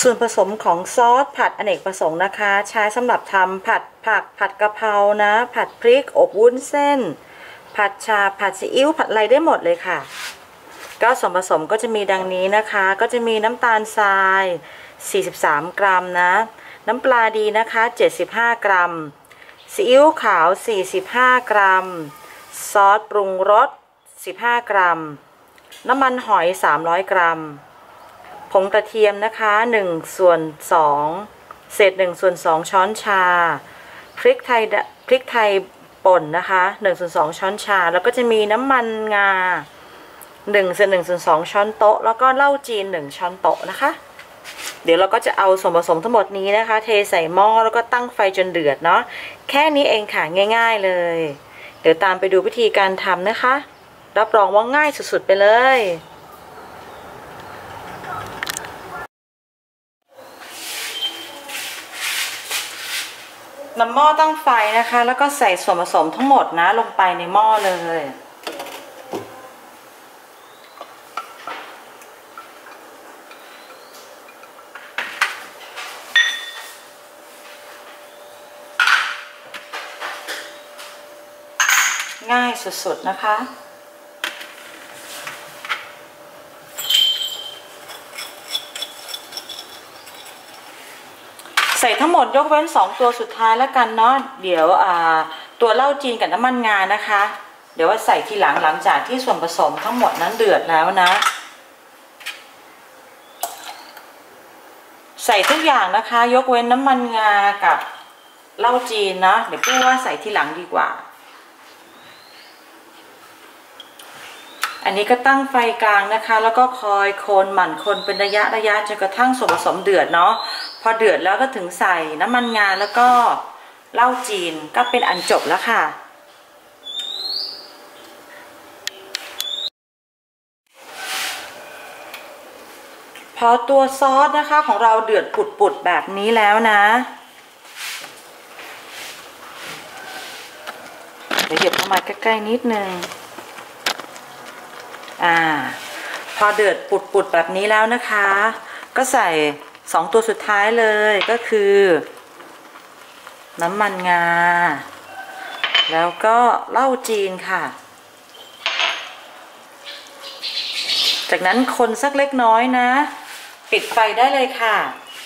ส่วนผสมของซอสผัดอเนกประสงค์นะคะใช้สำหรับทำผัดผักผัดกะเพรานะผัดพริกอบวุ้นเส้นผัดชาผัดซีอิ๊วผัดอะไรได้หมดเลยค่ะก็ส่วนผสมก็จะมีดังนี้นะคะก็จะมีน้ำตาลทราย43 กรัมนะน้ำปลาดีนะคะ75 กรัมซีอิ๊วขาว45 กรัมซอสปรุงรส15 กรัมน้ำมันหอย300 กรัมผงกระเทียมนะคะ1/2เศษ1/2ช้อนชาพริกไทยป่นนะคะ1/2ช้อนชาแล้วก็จะมีน้ำมันงา1/2ช้อนโต๊ะแล้วก็เหล้าจีน1ช้อนโต๊ะนะคะเดี๋ยวเราก็จะเอาส่วนผสมทั้งหมดนี้นะคะเทใส่หม้อแล้วก็ตั้งไฟจนเดือดเนาะแค่นี้เองค่ะง่ายๆเลยเดี๋ยวตามไปดูวิธีการทำนะคะรับรองว่าง่ายสุดๆไปเลยนำหม้อตั้งไฟนะคะแล้วก็ใส่ส่วนผสมทั้งหมดนะลงไปในหม้อเลยง่ายสุดๆนะคะใส่ทั้งหมดยกเว้น2ตัวสุดท้ายแล้วกันเนาะเดี๋ยวตัวเหล้าจีนกับน้ำมันงานะคะเดี๋ยวว่าใส่ทีหลังจากที่ส่วนผสมทั้งหมดนั้นเดือดแล้วนะใส่ทุกอย่างนะคะยกเว้นน้ำมันงากับเหล้าจีนนะเดี๋ยวพูดว่าใส่ทีหลังดีกว่าอันนี้ก็ตั้งไฟกลางนะคะแล้วก็คอยคนหมั่นคนเป็นระยะจนกระทั่งส่วนผสมเดือดเนาะพอเดือดแล้วก็ถึงใส่น้ำมันงาแล้วก็เหล้าจีนก็เป็นอันจบแล้วค่ะพอตัวซอสนะคะของเราเดือดปุดๆแบบนี้แล้วนะเดี๋ยวหยิบเข้ามาใกล้ๆนิดนึงพอเดือดปุดๆแบบนี้แล้วนะคะก็ใส่2ตัวสุดท้ายเลยก็คือน้ำมันงาแล้วก็เหล้าจีนค่ะจากนั้นคนสักเล็กน้อยนะปิดไฟได้เลยค่ะ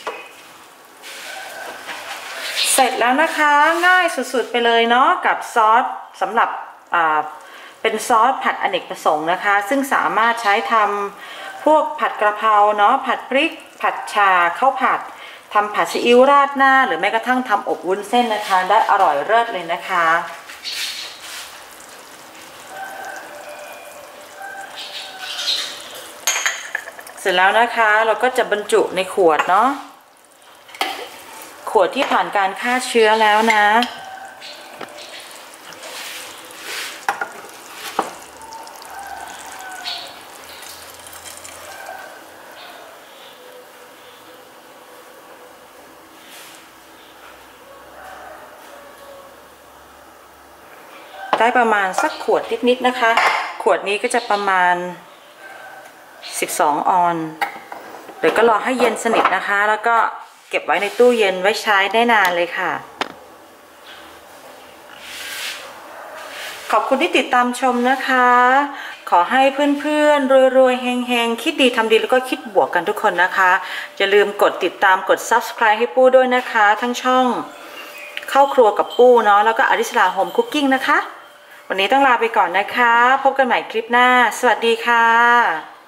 เสร็จแล้วนะคะง่ายสุดๆไปเลยเนาะกับซอสสำหรับเป็นซอสผัดอเนกประสงค์นะคะซึ่งสามารถใช้ทำพวกผัดกระเพราเนาะผัดพริกผัดชาข้าวผัดทำผัดซีอิ๊วราดหน้าหรือแม้กระทั่งทำอบวุ้นเส้นนะคะได้อร่อยเลิศเลยนะคะเสร็จแล้วนะคะเราก็จะบรรจุในขวดเนาะขวดที่ผ่านการฆ่าเชื้อแล้วนะได้ประมาณสักขวดนิดๆนะคะขวดนี้ก็จะประมาณ12 ออนเดี๋ยวก็รอให้เย็นสนิทนะคะแล้วก็เก็บไว้ในตู้เย็นไว้ใช้ได้นานเลยค่ะขอบคุณที่ติดตามชมนะคะขอให้เพื่อนๆรวยๆเฮงๆคิดดีทำดีแล้วก็คิดบวกกันทุกคนนะคะอย่าลืมกดติดตามกด Subscribe ให้ปู้ด้วยนะคะทั้งช่องเข้าครัวกับปู้เนาะแล้วก็อริสราโฮมคุกกิ้งนะคะวันนี้ต้องลาไปก่อนนะคะพบกันใหม่คลิปหน้าสวัสดีค่ะ